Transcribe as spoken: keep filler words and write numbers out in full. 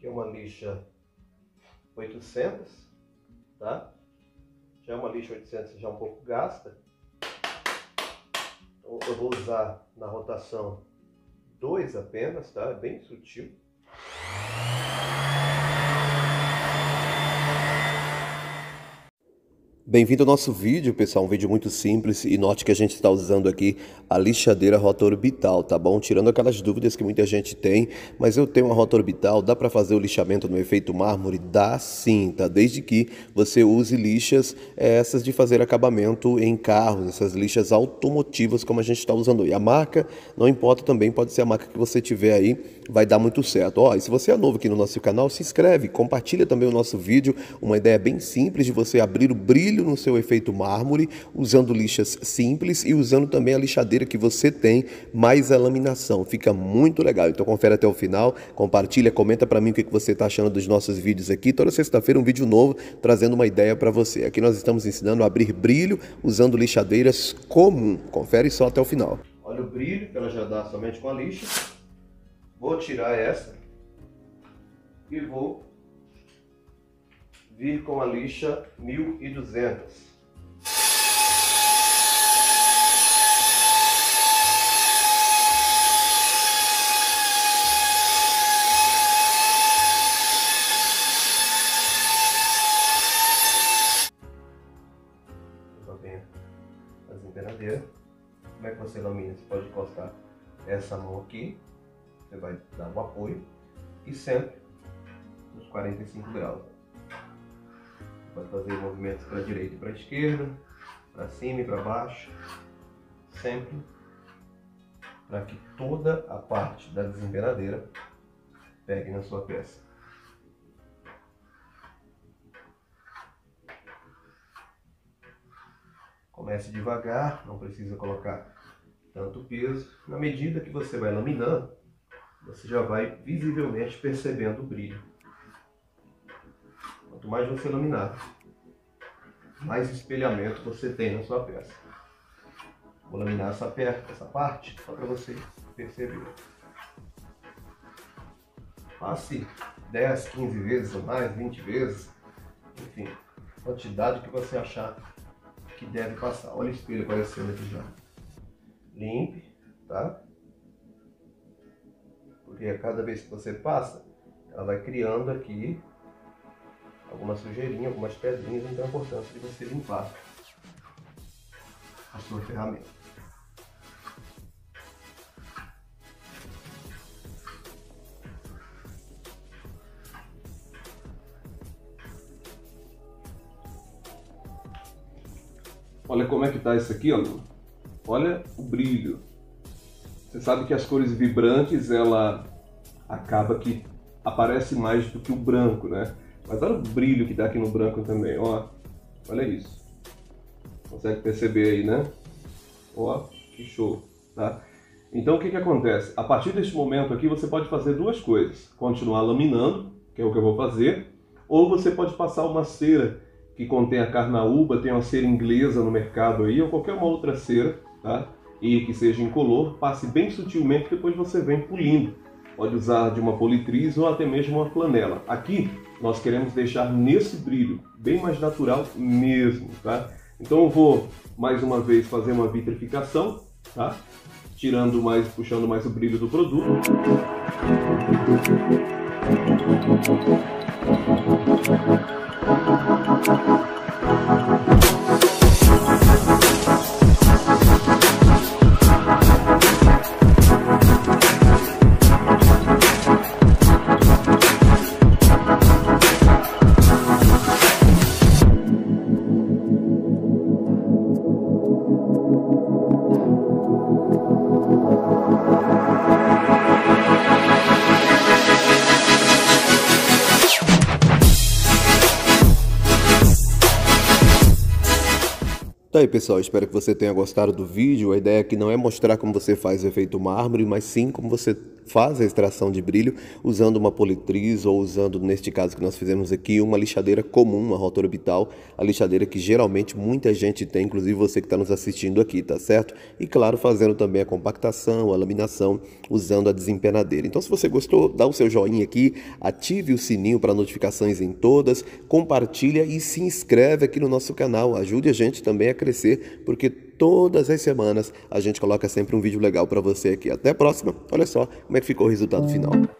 é uma lixa oitocentos, tá? Já é uma lixa oitocentos, já é um pouco gasta. Então eu vou usar na rotação dois apenas, tá? É bem sutil. Bem-vindo ao nosso vídeo, pessoal, um vídeo muito simples, e note que a gente está usando aqui a lixadeira rota orbital, tá bom? Tirando aquelas dúvidas que muita gente tem, mas eu tenho uma rota orbital, dá para fazer o lixamento no efeito mármore? Dá sim, tá? Desde que você use lixas é, essas de fazer acabamento em carros, essas lixas automotivas como a gente está usando aí. A marca, não importa também, pode ser a marca que você tiver aí, vai dar muito certo. Ó, e se você é novo aqui no nosso canal, se inscreve, compartilha também o nosso vídeo, uma ideia bem simples de você abrir o brilho no seu efeito mármore, usando lixas simples e usando também a lixadeira que você tem, mais a laminação. Fica muito legal. Então confere até o final, compartilha, comenta para mim o que você está achando dos nossos vídeos aqui. Toda sexta-feira um vídeo novo, trazendo uma ideia para você. Aqui nós estamos ensinando a abrir brilho usando lixadeiras comum. Confere só até o final. Olha o brilho que ela já dá somente com a lixa. Vou tirar essa e vou vir com a lixa mil e duzentos. Vou bem a desempenadeira. Como é que você lamina? Você pode encostar essa mão aqui, você vai dar um apoio e sempre nos quarenta e cinco graus. Pode fazer movimentos para a direita e para a esquerda, para cima e para baixo, sempre para que toda a parte da desempenadeira pegue na sua peça. Comece devagar, não precisa colocar tanto peso. Na medida que você vai laminando, você já vai visivelmente percebendo o brilho. Quanto mais você laminar, mais espelhamento você tem na sua peça. Vou laminar essa, essa parte só para você perceber. Passe dez, quinze vezes ou mais, vinte vezes, enfim, quantidade que você achar que deve passar. Olha o espelho aparecendo aqui já. Limpe, tá? Porque a cada vez que você passa, ela vai criando aqui alguma sujeirinha, algumas pedrinhas, então é importante de você limpar a sua ferramenta. Olha como é que tá isso aqui, ó. Olha o brilho. Você sabe que as cores vibrantes, ela acaba que aparece mais do que o branco, né? Mas olha o brilho que dá aqui no branco também, ó. Olha isso. Consegue perceber aí, né? Ó, que show, tá? Então o que que acontece? A partir deste momento aqui você pode fazer duas coisas. Continuar laminando, que é o que eu vou fazer, ou você pode passar uma cera que contém a carnaúba, tem uma cera inglesa no mercado aí, ou qualquer uma outra cera, tá? E que seja incolor, passe bem sutilmente, depois você vem polindo. Pode usar de uma politriz ou até mesmo uma flanela. Aqui nós queremos deixar nesse brilho, bem mais natural mesmo, tá? Então eu vou mais uma vez fazer uma vitrificação, tá? Tirando mais, puxando mais o brilho do produto. Tá aí, pessoal, espero que você tenha gostado do vídeo. A ideia aqui não é mostrar como você faz o efeito mármore, mas sim como você faz a extração de brilho usando uma politriz ou usando, neste caso que nós fizemos aqui, uma lixadeira comum, uma rota orbital, a lixadeira que geralmente muita gente tem, inclusive você que está nos assistindo aqui, tá certo? E claro, fazendo também a compactação, a laminação, usando a desempenadeira. Então, se você gostou, dá o seu joinha aqui, ative o sininho para notificações em todas, compartilha e se inscreve aqui no nosso canal. Ajude a gente também a crescer, porque todas as semanas a gente coloca sempre um vídeo legal para você aqui. Até a próxima. Olha só como é que ficou o resultado final.